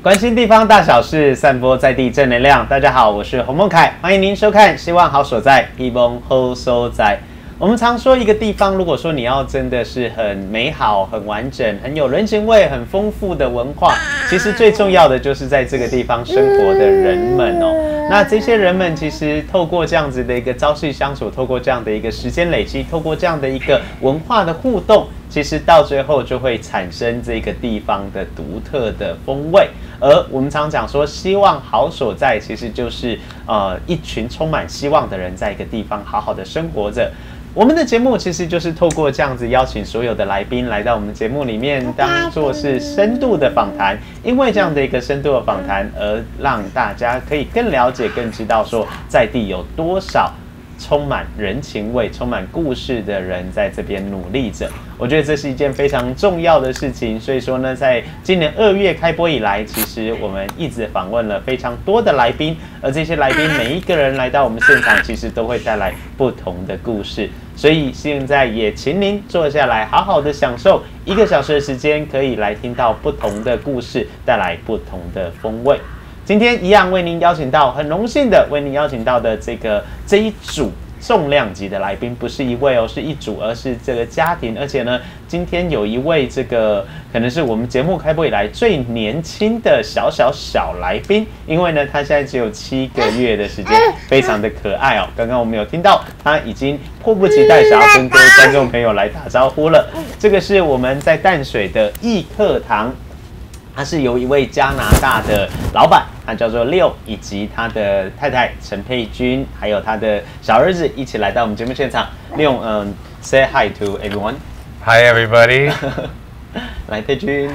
关心地方大小事，散播在地正能量。大家好，我是洪孟凯，欢迎您收看《希望好所在》，希望好所在。我们常说一个地方，如果说你要真的是很美好、很完整、很有人情味、很丰富的文化，其实最重要的就是在这个地方生活的人们哦。那这些人们其实透过这样子的一个朝夕相处，透过这样的一个时间累积，透过这样的一个文化的互动，其实到最后就会产生这个地方的独特的风味。而我们常讲说，希望好所在，其实就是一群充满希望的人，在一个地方好好的生活着。我们的节目其实就是透过这样子邀请所有的来宾来到我们节目里面，当作是深度的访谈。因为这样的一个深度的访谈，而让大家可以更了解、更知道说在地有多少充满人情味、充满故事的人在这边努力着。我觉得这是一件非常重要的事情。所以说呢，在今年2月开播以来，其实我们一直访问了非常多的来宾，而这些来宾每一个人来到我们现场，其实都会带来不同的故事。所以现在也请您坐下来，好好的享受1个小时的时间，可以来听到不同的故事，带来不同的风味。今天一样为您邀请到，很荣幸的为您邀请到的这一组重量级的来宾，不是一位哦，是一组，而是这个家庭。而且呢，今天有一位这个可能是我们节目开播以来最年轻的小来宾，因为呢，他现在只有7个月的时间，非常的可爱哦。刚刚我们有听到，他已经迫不及待想要跟各位观众朋友来打招呼了。这个是我们在淡水的益课堂。他是由一位加拿大的老板，他叫做Leon，以及他的太太陈佩君，还有他的小儿子一起来到我们节目现场。Leon，say hi to everyone. Hi everybody. 来，佩君。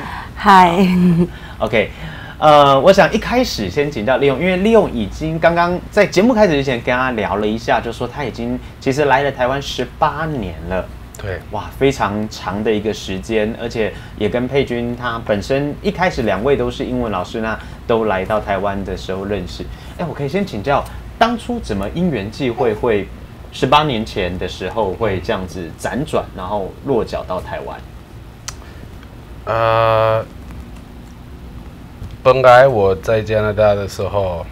Hi. OK， 我想一开始先请教Leon，因为Leon已经刚刚在节目开始之前跟他聊了一下，就说他已经其实来了台湾18年了。 对， 哇，非常长的一个时间，而且也跟佩君他本身一开始2位都是英文老师，那都来到台湾的时候认识。我可以先请教，当初怎么因缘际会会18年前的时候会这样子辗转，然后落脚到台湾？ 本来我在加拿大的时候，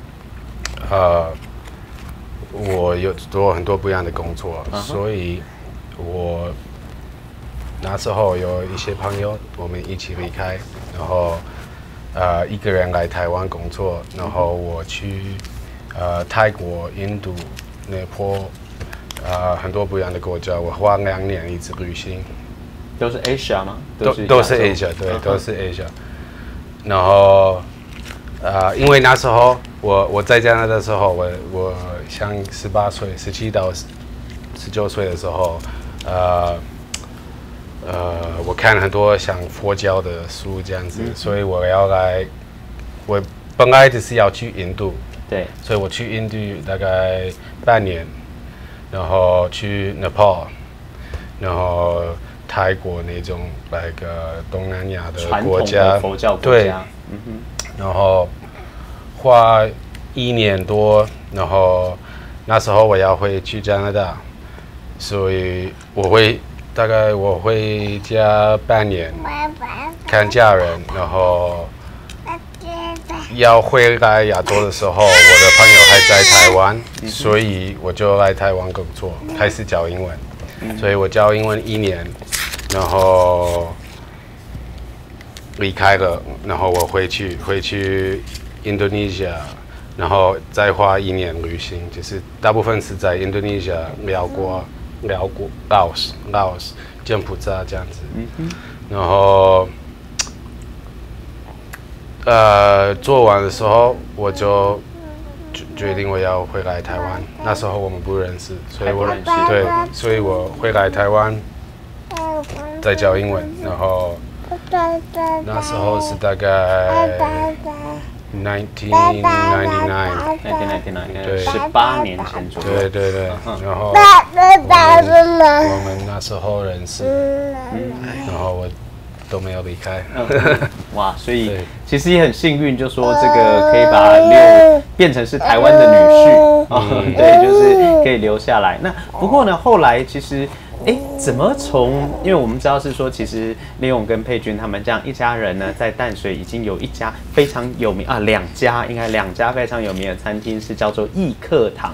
我有做很多不一样的工作，所以我那时候有一些朋友，我们一起离开，然后一个人来台湾工作，然后我去泰国、印度、尼泊很多不一样的国家，我花2年一直旅行。 都是 Asia 吗？ 都是 Asia， 对，都是 Asia。然后因为那时候我在加拿大的时候，我像18岁、17到19岁的时候。我看很多像佛教的书这样子，所以我本来只是要去印度， 对， 所以我去印度大概半年，然后去 Nepal， 然后泰国那种东南亚的国家， 佛教国家， 对，然后花1年多，然后那时候我要回去加拿大。所以我会家半年看家人，然后要回来亚洲的时候，我的朋友还在台湾，所以我就来台湾工作，开始教英文。所以我教英文1年，然后离开了，然后我回去印度尼西亚，然后再花1年旅行，就是大部分是在印度尼西亚、辽国、老挝、柬埔寨这样子，然后做完的时候，我就决定我要回来台湾。那时候我们不认识，所以我回来台湾，再教英文，然后那时候是大概1999， 对，18年前左右。 对，然后我们那时候认识，然后我都没有离开。 哇，所以其实也很幸运，就说这个可以把Leon变成是台湾的女婿，对，就是可以留下来。那不过呢，后来其实怎么从？因为我们知道是说，其实林勇跟佩君他们这样一家人呢，在淡水已经有一家非常有名啊，两家非常有名的餐厅是叫做益客堂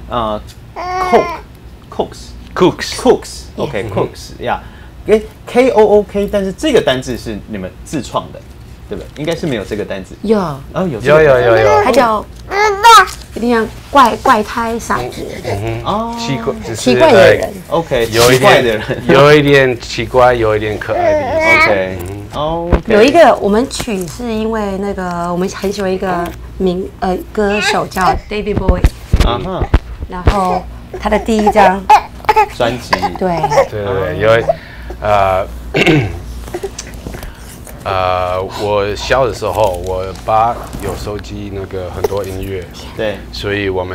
，Cooks，OK，Cooks，呀，KOOK， 但是这个单字是你们自创的，对不对？应该是没有这个单字。 有， 有， 它叫有点像怪胎傻子， 奇怪的人。 OK， 有一点奇怪，有一点可爱的意思。 有一个我们取是因为那个我们很喜欢一个歌手叫 David Bowie， 然后他的第一张专辑， 对， 我小的时候，我爸有收集那个很多音乐， 对， 所以我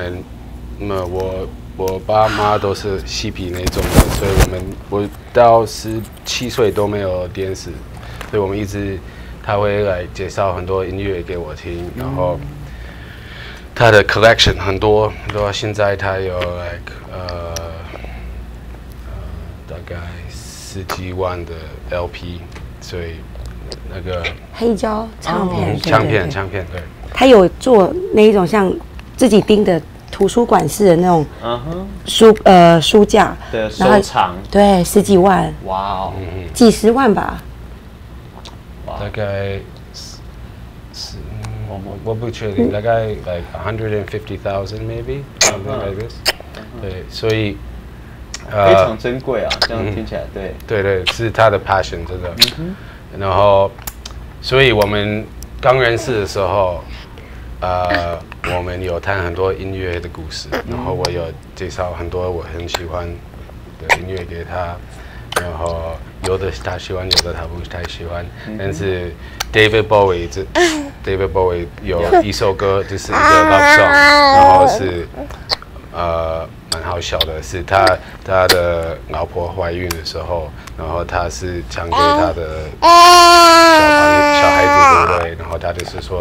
爸妈都是嬉皮那种的，所以我到17岁都没有电视，所以我们他会来介绍很多音乐给我听，然后他的 collection 很多，现在他有大概10几万的 LP， 所以那个黑胶唱片， 唱片，对。 他有做那一种像自己钉的图书馆式的那种书架的收藏， 对，10几万， 哇哦， 几十万吧， 大概我不确定，大概 150,000 maybe something like this， 对，所以非常珍贵啊，这样听起来， 对，是他的 passion 真的，然后，所以我们刚认识的时候，我们有谈很多音乐的故事，然后我有介绍很多我很喜欢的音乐给他，然后有的他喜欢，有的他不太喜欢。但是 David Bowie 有一首歌就是一个 love song， 然后是蛮好笑的，是他的老婆怀孕的时候，然后他是唱给他的小孩子，对不对？然后他就是说，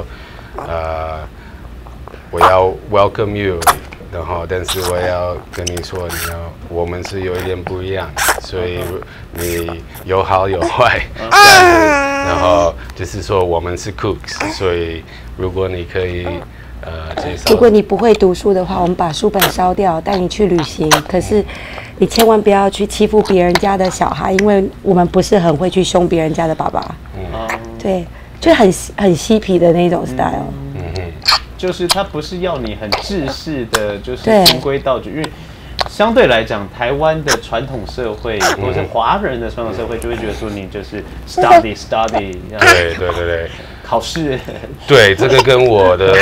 我要 welcome you， 然后但是我要跟你说，我们是有一点不一样，所以你有好有坏这样子，然后就是说我们是 cooks， 所以如果你可以。 如果你不会读书的话，我们把书本烧掉，带你去旅行。可是你千万不要去欺负别人家的小孩，因为我们不是很会去凶别人家的爸爸。对，就很嬉皮的那种 style。 就是他不是要你很制式的，就是循规蹈矩，因为相对来讲，台湾的传统社会或者华人的传统社会就会觉得说你就是 study， 对。 考试， 对，这个跟我的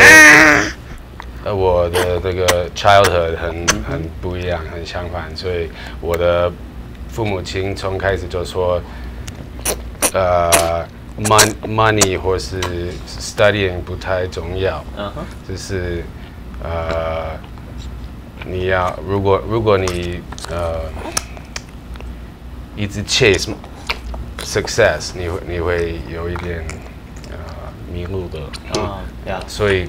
这个 childhood 很不一样，很相反，所以我的父母亲从开始就说，money 或是 studying 不太重要，就是你要如果你一直 chase success， 你会有一点迷路的，所以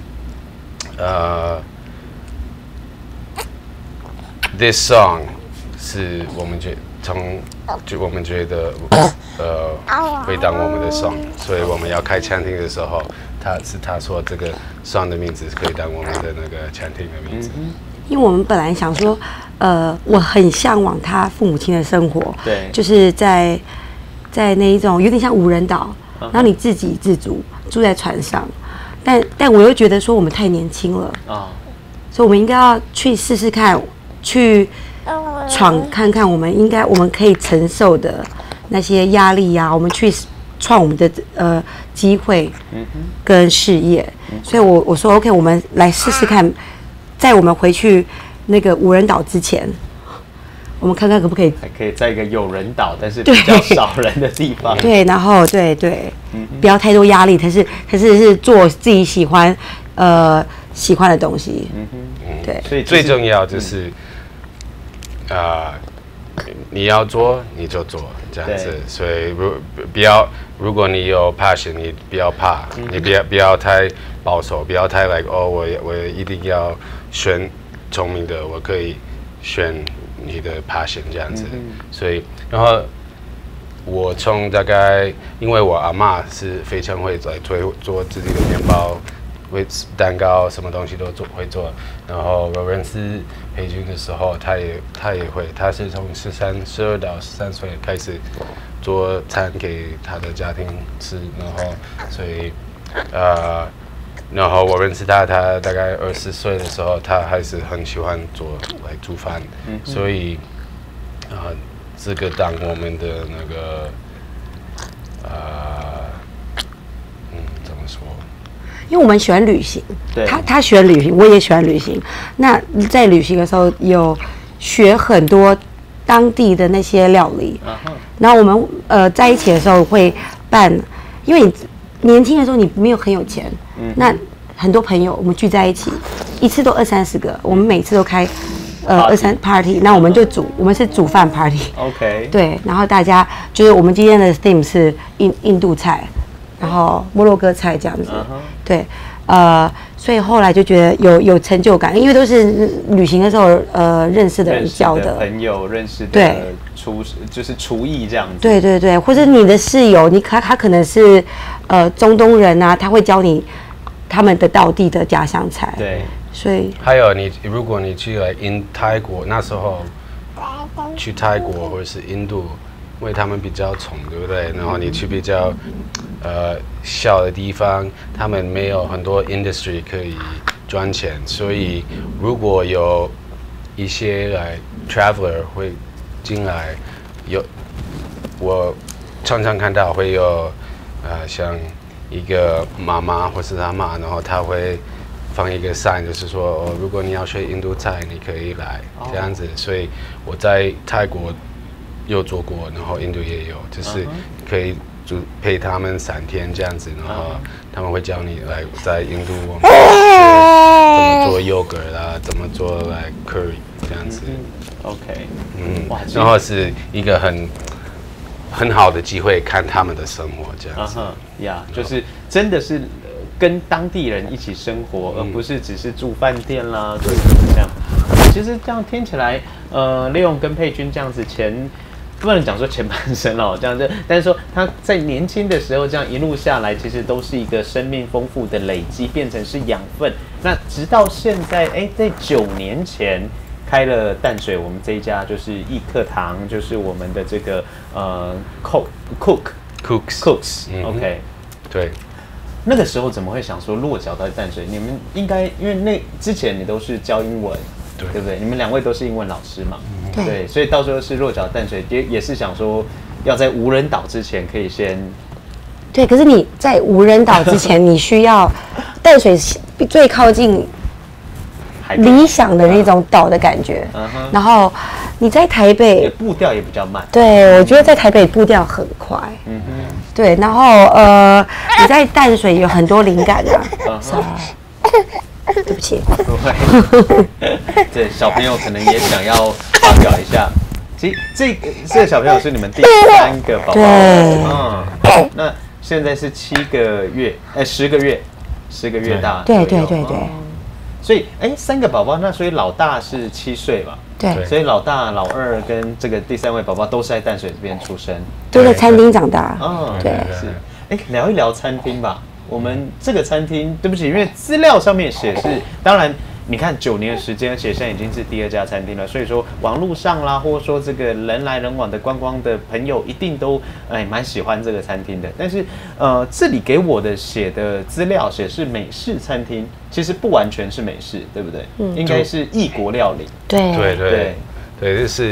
this song 是我们觉得会当我们的 song， 所以我们要开餐厅的时候，他说这个 song 的名字可以当我们的那个餐厅的名字。 因为我们本来想说，我很向往他父母亲的生活， 对， 就是在那一种有点像无人岛，然后你自给自足住在船上，但我又觉得说我们太年轻了所以我们应该要去试试看，去闯看看我们可以承受的那些压力啊，我们去创我们的机会跟事业，所以我说 OK， 我们来试试看。在我们回去那个无人岛之前，我们看看可不可以， 还可以在一个有人岛，但是比较少人的地方。 对，然后对，不要太多压力，可是做自己喜欢的东西。对， 所以最重要就是你要做你就做这样子，所以如果你有 passion， 你不要怕，你不要太保守，不要太我一定要选聪明的，我可以选你的 passion 这样子。所以，然后我从大概，因为我阿嬷是非常会做自己的面包。蛋糕什么东西都会做，然后我认识佩君的时候，他也会，他是从12到13岁开始做餐给他的家庭吃，然后所以然后我认识他大概20岁的时候，他还是很喜欢煮饭，所以这个当我们的那个怎么说？ 因为我们喜欢旅行，他喜欢旅行，我也喜欢旅行。那在旅行的时候，有学很多当地的那些料理。然后我们在一起的时候会办，因为你年轻的时候你没有很有钱，那很多朋友我们聚在一起，一次都20-30个，我们每次都开2-3 party， 那我们就我们是煮饭 party。OK。对，然后大家就是我们今天的 theme 是印度菜。然后摩洛哥菜这样子，对，所以后来就觉得有成就感，因为都是旅行的时候认识的人教的朋友，认识的就是厨艺这样子。 对对对，或者你的室友，他可能是中东人啊，他会教你他们的道地的家乡菜。 对， 所以还有如果你去泰国，那时候去泰国或者是印度。因为他们比较穷，对不对？然后你去比较小的地方，他们没有很多 industry 可以赚钱，所以如果有一些traveler 会进来，我常常看到会有像一个妈妈或是阿嬷，然后他会放一个 sign， 就是说如果你要学印度菜，你可以来这样子。所以我在泰国。有做过，然后印度也有，就是可以陪他们3天这样子，然后他们会教你在印度我们怎么做 yogurt 啊，怎么做curry 这样子。 OK， 然后是一个很好的机会看他们的生活这样子。 就是真的是跟当地人一起生活，而不是只是住饭店啦，这样。其实这样听起来，Leon 跟佩君这样子不能讲说前半生哦，这样子，但是说他在年轻的时候这样一路下来，其实都是一个生命丰富的累积，变成是养分。那直到现在，在9年前开了淡水，我们这一家就是易课堂，就是我们的这个Cooks，OK， 对。 那个时候怎么会想说落脚到淡水？你们应该因为之前你都是教英文。对不对？你们2位都是英文老师嘛？对，所以到时候是落脚淡水，也是想说要在无人岛之前可以先。 对，可是你在无人岛之前，你需要淡水最靠近理想的那种岛的感觉。然后你在台北步调也比较慢。 对，我觉得在台北步调很快。对，然后你在淡水有很多灵感啊。对不起， 不会。对，小朋友可能也想要发表一下。其实这个小朋友是你们第3个宝宝。 对。 那现在是7个月，10个月大。 对。 所以3个宝宝，那所以老大是7岁吧？ 对。 所以老大、老二跟这个第3位宝宝都是在淡水这边出生， 都在餐厅长大。 对，是。聊一聊餐厅吧。我们这个餐厅，对不起，因为资料上面写是，当然你看9年的时间，而且现在已经是第2家餐厅了，所以说网络上啦，或者说这个人来人往的观光的朋友，一定都蛮喜欢这个餐厅的。但是这里给我的写的资料写是美式餐厅，其实不完全是美式，对不对？应该是异国料理。 对， 就是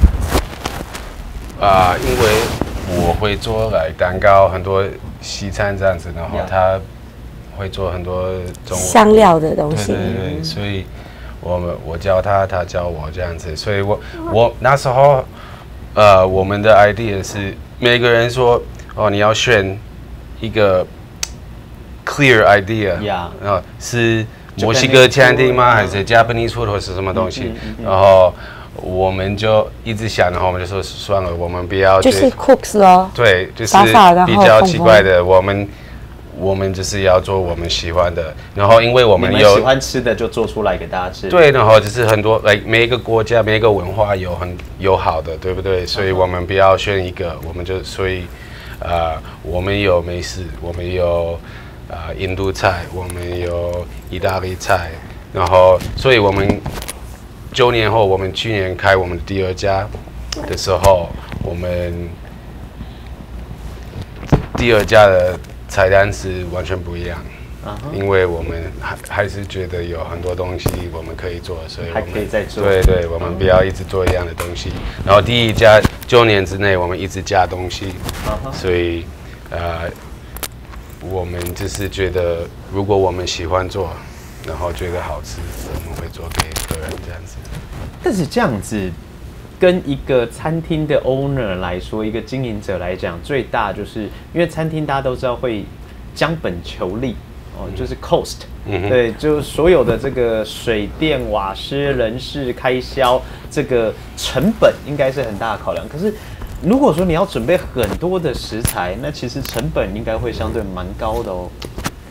因为我会做蛋糕，很多西餐这样子，然后他会做很多香料的东西。 对，所以我教他，他教我这样子。所以我那时候我们的 idea 是每个人说你要选一个 clear idea， 是墨西哥餐厅吗？还是 Japanese food 或是什么东西？然后我们就一直想，然后我们就说算了，我们不要就是 cooks 咯。 对，就是比较奇怪的。 我们就是要做我们喜欢的，然后因为我们喜欢吃的就做出来给大家吃。 对，然后就是很多每一个国家每一个文化有好的，对不对？所以我们不要选一个，我们就我们有美食，我们有印度菜，我们有意大利菜，然后所以我们9年后，我们去年开我们的第2家的时候，我们第2家的菜单是完全不一样，因为我们还是觉得有很多东西我们可以做，所以我们还可以再做。 对，我们不要一直做一样的东西。然后第1家9年之内，我们一直加东西，所以我们就是觉得，如果我们喜欢做，然后觉得好吃，我们会做给客人这样子。 但是这样子，跟一个餐厅的 owner 来说，一个经营者来讲，最大就是因为餐厅大家都知道会将本求利哦，就是 cost，对，就所有的这个水电瓦斯人事开销，这个成本应该是很大的考量。可是如果说你要准备很多的食材，那其实成本应该会相对蛮高的哦。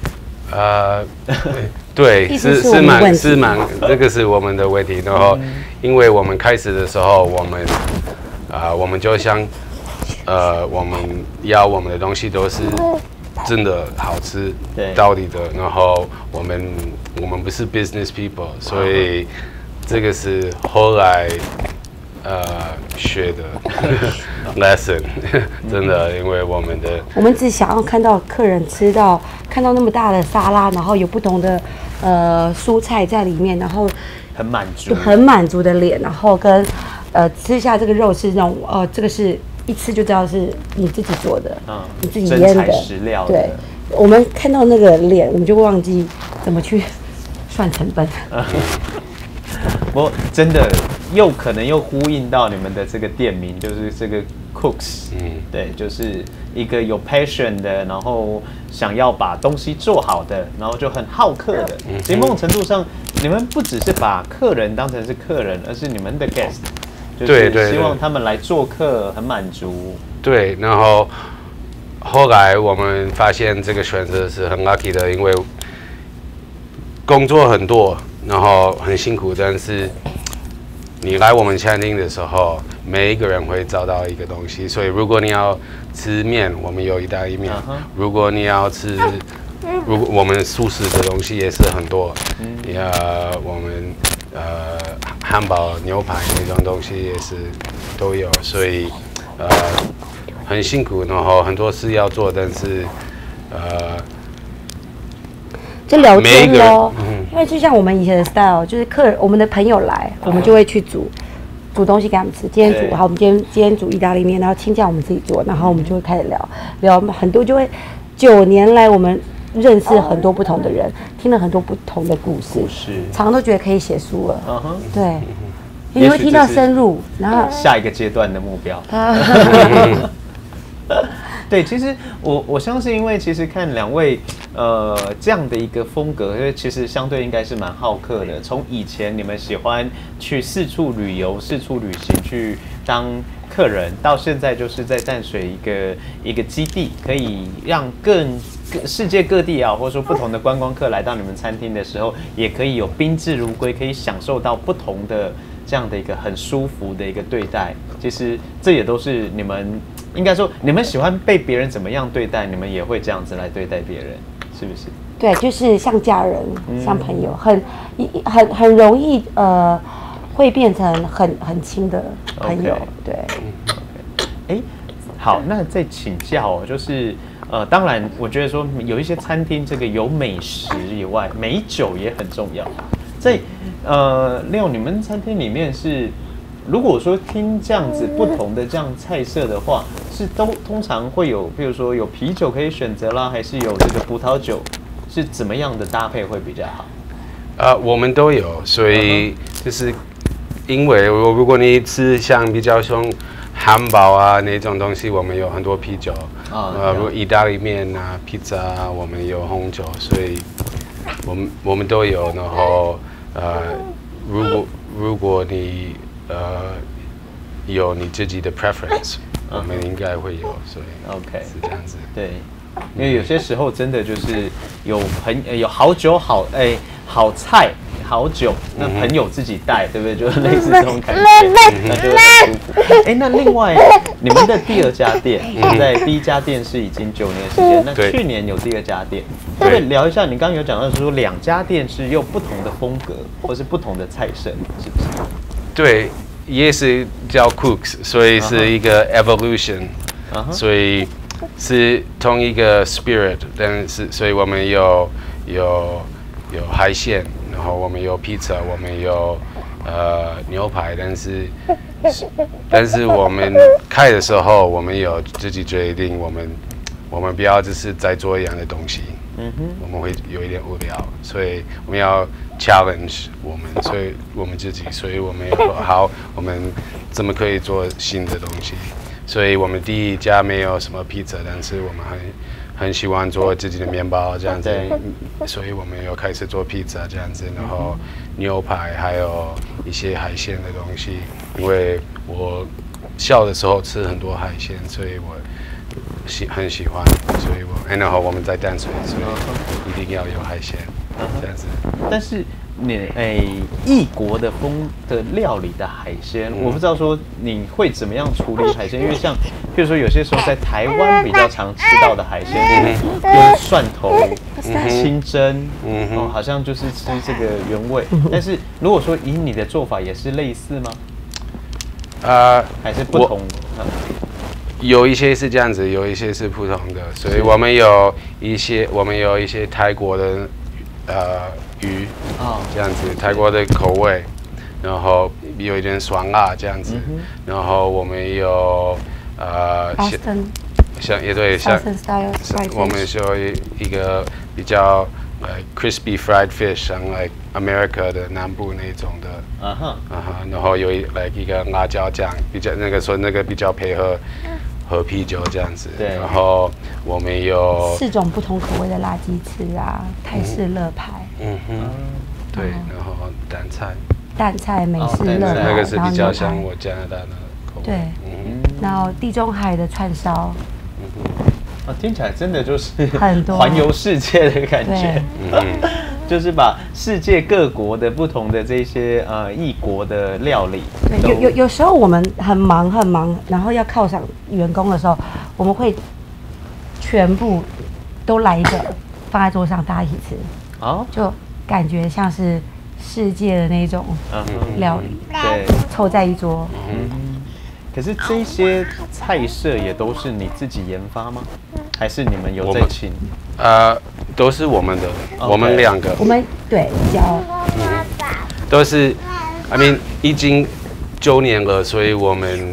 对，是蛮，这个是我们的问题。然后，因为我们开始的时候，我们就想，我们要我们的东西都是真的好吃，到底的。然后我们不是 business people， 所以这个是后来学的lesson， 真的，因为我们只想要看到客人看到那么大的沙拉，然后有不同的蔬菜在里面，然后很满足的脸，然后跟吃下这个肉是那种这个是一吃就知道是你自己做的，你自己腌的真材实料的。 对，我们看到那个脸，我们就会忘记怎么去算成本。 不过真的可能又呼应到你们的这个店名，就是这个 Cooks，对，就是一个有 passion 的，然后想要把东西做好的，然后就很好客的。其实某种程度上，你们不只是把客人当成是客人，而是你们的 guest， 就是希望他们来做客很满足。 对，然后后来我们发现这个选择是很 lucky 的，因为工作很多，然后很辛苦，但是你来我们餐厅的时候，每一个人会找到一个东西。所以如果你要吃面，我们有意大利面；如果你要吃，如果我们素食的东西也是很多，我们汉堡、牛排那种东西也是都有，所以很辛苦，然后很多事要做，但是就聊天咯，因为就像我们以前的 style， 就是我们的朋友来，我们就会去煮东西给他们吃。今天煮好，我们今天煮意大利面，然后青酱我们自己做，然后我们就会开始聊很多，就会9年来我们认识很多不同的人，听了很多不同的故事，常常都觉得可以写书了。对，你会听到深入，然后下一个阶段的目标。对，其实我相信，因为其实看2位这样的一个风格，因为其实相对应该是蛮好客的。从以前你们喜欢去四处旅游、四处旅行去当客人，到现在就是在淡水一个基地，可以让世界各地啊，或者说不同的观光客来到你们餐厅的时候，也可以有宾至如归，可以享受到不同的这样的一个很舒服的一个对待。其实这也都是你们。应该说，你们喜欢被别人怎么样对待，你们也会这样子来对待别人，是不是？ 对，就是像家人、像朋友，很容易会变成很亲的朋友。对。 好，那再请教就是当然，我觉得说有一些餐厅，这个有美食以外，美酒也很重要。在Leo，你们餐厅里面是？如果说听这样子不同的这样菜色的话，是通常会有，比如说有啤酒可以选择啦，还是有这个葡萄酒，是怎么样的搭配会比较好？ 我们都有，所以就是因为如果你吃比较像汉堡啊那种东西，我们有很多啤酒如果意大利面啊、披萨啊，我们有红酒，所以我们都有。然后如果你有你自己的 preference， 我们应该会有，所以 OK 是这样子。 对， 因为有些时候真的就是有好酒好好菜好酒，那朋友自己带，对不对？就是类似这种感觉，那就很舒服。那另外你们的第2家店，在第1家店是已经9年时间，那去年有第2家店，可以聊一下，你刚刚有讲到说2家店是用不同的风格或是不同的菜色，是不是？ 对，也是叫 Cooks， 所以是一个 evolution， 所以是同一个 spirit， 但是所以我们有海鲜，然后我们有披萨，我们有牛排，但是我们开的时候，我们有自己决定，我们不要只是在做一样的东西，我们会有一点无聊，所以我们要 challenge 我们自己，所以我们要说好，我们怎么可以做新的东西？所以我们第1家没有什么披萨，但是我们很喜欢做自己的面包这样子，所以我们又开始做披萨这样子，然后牛排还有一些海鲜的东西，因为我小的时候吃很多海鲜，所以我很喜欢，所以然后我们在淡水，所以一定要有海鲜这样子。 但是异国的料理的海鲜，我不知道说你会怎么样处理海鲜，因为像比如说有些时候在台湾比较常吃到的海鲜，用蒜头、清蒸，好像就是吃这个原味。但是如果说以你的做法也是类似吗？还是不同？ 有一些是这样子，有一些是不同的，所以我们有一些泰国的鱼这样子，泰国的口味，然后有一点酸辣这样子，然后我们有像我们说一个比较crispy fried fish， 像America 的南部那种的，然后有一个辣椒酱，比较那个比较配合啤酒这样子，然后我们有 4种不同口味的辣鸡翅啊，泰式乐排， 对，然后蛋菜美式乐排， 那个是比较像我加拿大的口味， 对，然后地中海的串烧， 听起来真的就是很多环游世界的感觉，就是把世界各国的不同的这些异国的料理， 对，有时候我们很忙，然后要犒赏员工的时候，我们会全部都来一个放在桌上，大家一起吃，就感觉像是世界的那种料理， 对， 凑在一桌。 可是这些菜色也都是你自己研发吗？还是你们有在请？ 都是我们的，我们2个。 我们对教， 都是 已经9年了，所以我们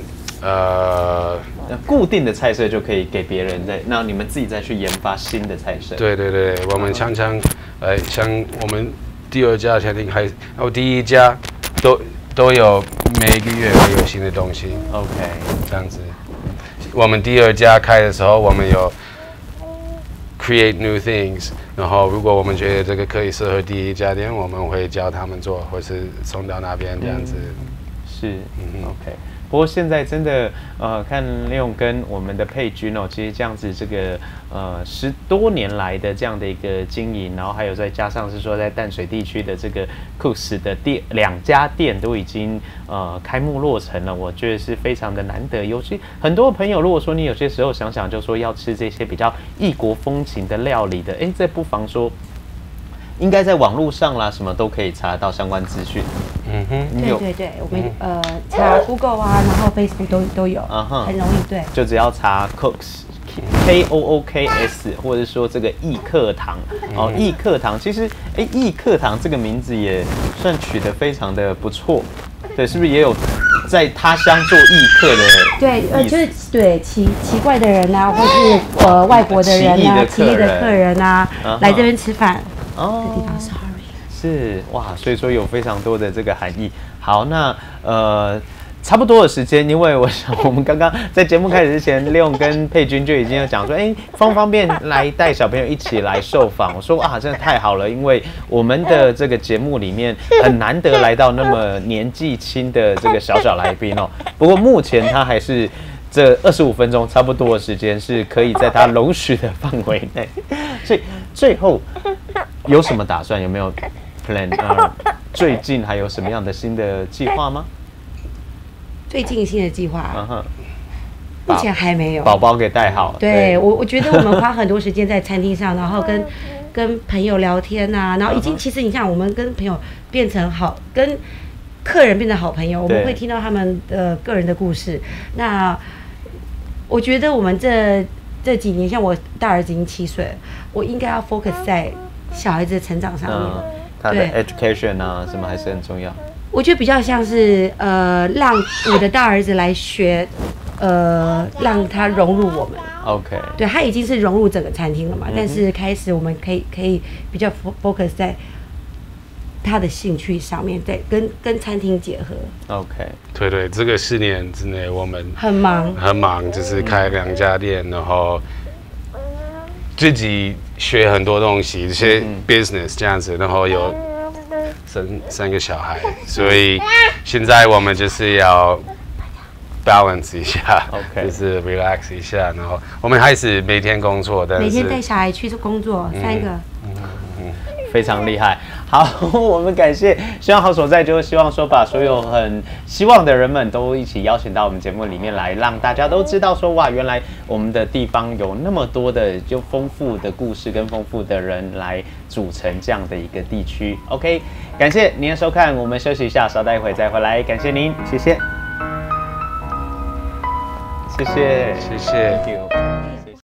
固定的菜色就可以给别人那你们自己再去研发新的菜色。 对，我们常常像我们第2家餐厅然后第1家都有每个月会有新的东西。 OK， 这样子。我们第2家开的时候，我们有 create new things， 然后如果我们觉得这个可以适合第1家店，我们会教他们做，或是送到那边这样子。 是，OK。不过现在真的看Leon跟我们的佩君其实这样子这个10多年来的这样的一个经营，然后还有再加上是说在淡水地区的这个 Cooks 的2家店都已经开幕落成了，我觉得是非常的难得。尤其很多朋友，如果说你有些时候想就说要吃这些比较异国风情的料理的，这不妨说。应该在网络上啦，什么都可以查到相关资讯。 对，我们查 Google 啊，然后 Facebook 都有，很容易，对， 就只要查 Cooks。K-O-O-K-S， 或者说这个异课堂异课堂，其实异课堂这个名字也算取得非常的不错，对，是不是也有在他乡做异客的？ 对，就是对奇怪的人啊，或是外国的人啊，奇异的客人啊，来这边吃饭。这地方 sorry 是哇，所以说有非常多的这个含义。好，那差不多的时间，因为我想我们刚刚在节目开始之前，Leon跟佩君就已经有讲说，方便来带小朋友一起来受访。我说真的太好了，因为我们的这个节目里面很难得来到那么年纪轻的这个小来宾不过目前他还是这25分钟差不多的时间是可以在它容许的范围内。所以最后有什么打算？有没有 plan？最近还有什么样的新的计划吗？ 最近新的计划，目前还没有。 宝宝给带好。 对，我觉得我们花很多时间在餐厅上，然后跟朋友聊天啊，然后其实你看，我们跟朋友变成好，跟客人变成好朋友，我们会听到他们的个人的故事。那我觉得我们这几年，像我大儿子已经7岁了，我应该要 focus 在小孩子的成长上面。 他的 education 啊，什么还是很重要。 我觉得比较像是让我的大儿子来学，让他融入我们。 OK。对， 他已经是融入整个餐厅了嘛，但是开始我们可以比较 focus 在他的兴趣上面，在跟餐厅结合。 OK。 对，这个4年之内我们很忙， 就是开2家店，然后自己学很多东西，这些 business 这样子，然后有生个小孩，所以现在我们就是要 balance 一下， OK， 就是 relax 一下，然后我们还是每天工作，但是每天带小孩去工作，3个， 非常厉害。好，我们感谢希望好所在，就是希望说把所有很希望的人们都一起邀请到我们节目里面来，让大家都知道说哇，原来我们的地方有那么多的就丰富的故事跟丰富的人来组成这样的一个地区。OK， 感谢您的收看，我们休息一下，稍待一会再回来。感谢您，谢谢，谢谢， 谢谢。 Thank you。